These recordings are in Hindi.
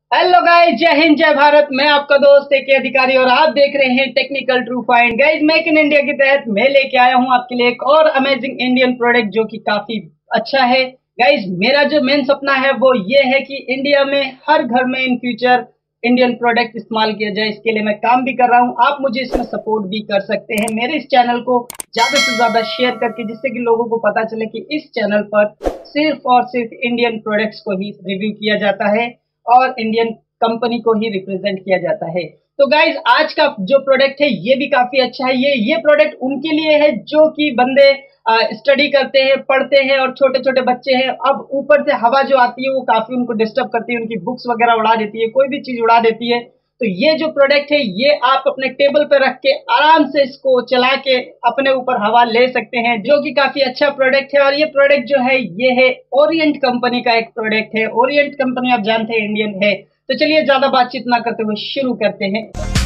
हेलो गाइस, जय हिंद जय भारत। मैं आपका दोस्त एक अधिकारी और आप देख रहे हैं technical true find. Guys, make in India के तहत मैं लेके आया हूं आपके लिए एक और अमेजिंग इंडियन प्रोडक्ट जो कि काफी अच्छा है। गाइस, मेरा जो मेन सपना है वो ये है कि इंडिया में हर घर में इन फ्यूचर इंडियन प्रोडक्ट इस्तेमाल किया जाए। इसके लिए मैं काम भी कर रहा हूं, आप मुझे इसमें सपोर्ट भी कर सकते हैं मेरे इस चैनल को ज्यादा से ज्यादा शेयर करके, जिससे कि लोगों को पता चले कि इस चैनल पर सिर्फ और सिर्फ इंडियन प्रोडक्ट्स को ही रिव्यू किया जाता है और इंडियन कंपनी को ही रिप्रेजेंट किया जाता है। तो गाइज, आज का जो प्रोडक्ट है ये भी काफी अच्छा है। ये प्रोडक्ट उनके लिए है जो कि बंदे स्टडी करते हैं, पढ़ते हैं और छोटे छोटे बच्चे हैं। अब ऊपर से हवा जो आती है वो काफी उनको डिस्टर्ब करती है, उनकी बुक्स वगैरह उड़ा देती है, कोई भी चीज उड़ा देती है। तो ये जो प्रोडक्ट है ये आप अपने टेबल पे रख के आराम से इसको चला के अपने ऊपर हवा ले सकते हैं, जो कि काफी अच्छा प्रोडक्ट है। और ये प्रोडक्ट जो है ये है ओरिएंट कंपनी का एक प्रोडक्ट है। ओरिएंट कंपनी आप जानते हैं इंडियन है। तो चलिए ज्यादा बातचीत ना करते हुए शुरू करते हैं।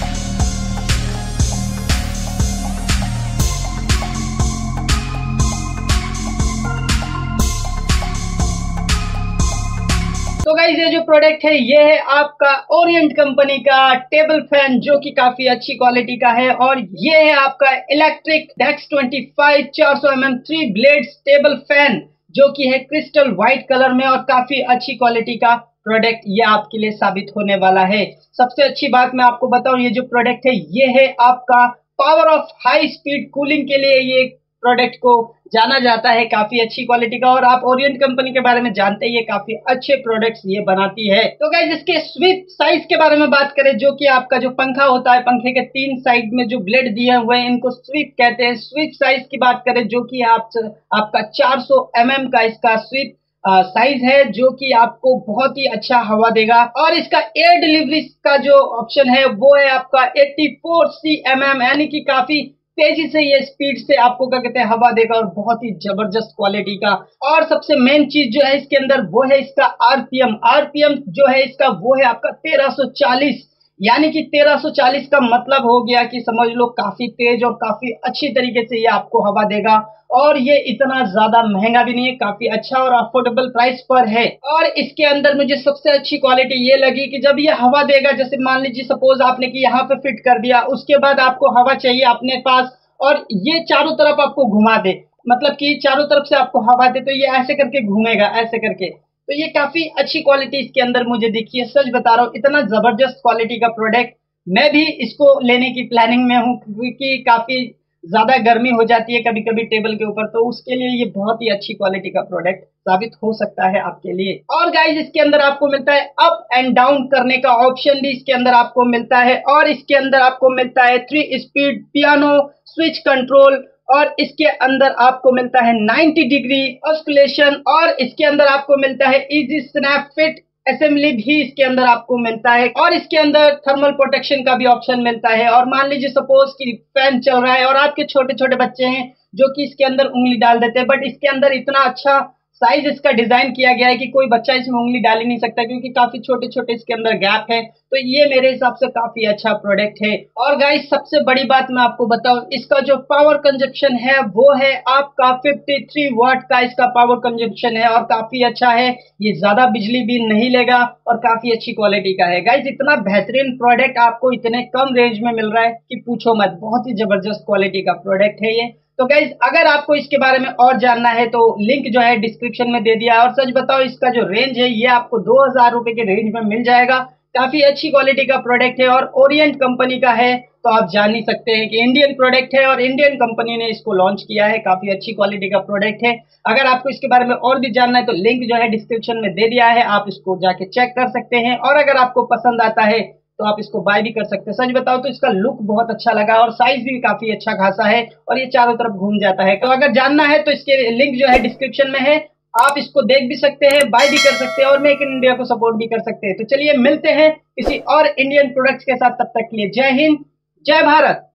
तो गाइस, ये जो प्रोडक्ट है ये है आपका ओरिएंट कंपनी का टेबल फैन, जो कि काफी अच्छी क्वालिटी का है। और ये है आपका इलेक्ट्रिक डेक्स 25 400 mm 3 ब्लेड्स टेबल फैन, जो कि है क्रिस्टल व्हाइट कलर में और काफी अच्छी क्वालिटी का प्रोडक्ट ये आपके लिए साबित होने वाला है। सबसे अच्छी बात मैं आपको बताऊं, ये जो प्रोडक्ट है ये है आपका power of high speed cooling के लिए ये प्रोडक्ट को जाना जाता है, काफी अच्छी क्वालिटी का। और आप ओरिएंट कंपनी के बारे में जानते हैं, ये काफी अच्छे प्रोडक्ट्स ये बनाती है। तो गाइस, इसके स्विच साइज के बारे में बात करें, जो कि आपका जो पंखा होता है, पंखे के 3 साइड में जो ब्लेड दिए हुए हैं इनको स्विच कहते हैं। स्विच साइज की बात करें, जो कि आपका 400 mm का इसका स्विच साइज है, जो कि आपको बहुत ही अच्छा हवा देगा। और इसका एयर डिलीवरी का जो ऑप्शन है वो है आपका 84 cm, यानी कि काफी तेजी से ये स्पीड से आपको क्या कहते हैं हवा देगा और बहुत ही जबरदस्त क्वालिटी का। और सबसे मेन चीज जो है इसके अंदर वो है इसका आरपीएम। आरपीएम जो है इसका वो है आपका 1340, यानी कि 1340 का मतलब हो गया कि समझ लो काफी तेज और काफी अच्छी तरीके से ये आपको हवा देगा। और ये इतना ज्यादा महंगा भी नहीं है, काफी अच्छा और अफोर्डेबल प्राइस पर है। और इसके अंदर मुझे सबसे अच्छी क्वालिटी ये लगी कि जब ये हवा देगा, जैसे मान लीजिए सपोज आपने कि यहाँ पे फिट कर दिया, उसके बाद आपको हवा चाहिए अपने पास और ये चारों तरफ आपको घुमा दे, मतलब कि चारों तरफ से आपको हवा दे, तो ये ऐसे करके घूमेगा ऐसे करके। तो ये काफी अच्छी क्वालिटी इसके अंदर मुझे दिखी है। सच बता रहा हूँ, इतना जबरदस्त क्वालिटी का प्रोडक्ट। मैं भी इसको लेने की प्लानिंग में हूँ, क्योंकि काफी ज्यादा गर्मी हो जाती है कभी कभी टेबल के ऊपर, तो उसके लिए ये बहुत ही अच्छी क्वालिटी का प्रोडक्ट साबित हो सकता है आपके लिए। और गाइस, इसके अंदर आपको मिलता है अप एंड डाउन करने का ऑप्शन भी इसके अंदर आपको मिलता है। और इसके अंदर आपको मिलता है 3 स्पीड पियानो स्विच कंट्रोल। और इसके अंदर आपको मिलता है 90 डिग्री ऑस्किलेशन। और इसके अंदर आपको मिलता है इजी स्नैप फिट असेंबली भी इसके अंदर आपको मिलता है। और इसके अंदर थर्मल प्रोटेक्शन का भी ऑप्शन मिलता है। और मान लीजिए सपोज कि फैन चल रहा है और आपके छोटे छोटे बच्चे हैं जो कि इसके अंदर उंगली डाल देते हैं, बट इसके अंदर इतना अच्छा साइज इसका डिजाइन किया गया है कि कोई बच्चा इसमें उंगली डाल ही नहीं सकता, क्योंकि काफी छोटे छोटे इसके अंदर गैप है। तो ये मेरे हिसाब से काफी अच्छा प्रोडक्ट है। और गाइस, सबसे बड़ी बात मैं आपको बताऊं, इसका जो पावर कंजप्शन है वो है आपका 53 वाट का इसका पावर कंजप्शन है और काफी अच्छा है। ये ज्यादा बिजली भी नहीं लेगा और काफी अच्छी क्वालिटी का है। गाइस, इतना बेहतरीन प्रोडक्ट आपको इतने कम रेंज में मिल रहा है कि पूछो मत, बहुत ही जबरदस्त क्वालिटी का प्रोडक्ट है ये। तो गाइज, अगर आपको इसके बारे में और जानना है तो लिंक जो है डिस्क्रिप्शन में दे दिया है। और सच बताओ, इसका जो रेंज है ये आपको 2000 रुपए के रेंज में मिल जाएगा। काफी अच्छी क्वालिटी का प्रोडक्ट है और ओरिएंट कंपनी का है, तो आप जान ही सकते हैं कि इंडियन प्रोडक्ट है और इंडियन कंपनी ने इसको लॉन्च किया है। काफी अच्छी क्वालिटी का प्रोडक्ट है। अगर आपको इसके बारे में और भी जानना है तो लिंक जो है डिस्क्रिप्शन में दे दिया है, आप इसको जाके चेक कर सकते हैं। और अगर आपको पसंद आता है तो आप इसको बाय भी कर सकते हैं। सच बताओ तो इसका लुक बहुत अच्छा लगा और साइज भी काफी अच्छा खासा है और ये चारों तरफ घूम जाता है। तो अगर जानना है तो इसके लिंक जो है डिस्क्रिप्शन में है, आप इसको देख भी सकते हैं, बाय भी कर सकते हैं और मेक इन इंडिया को सपोर्ट भी कर सकते हैं। तो चलिए मिलते हैं किसी और इंडियन प्रोडक्ट्स के साथ, तब तक के लिए जय हिंद जय भारत।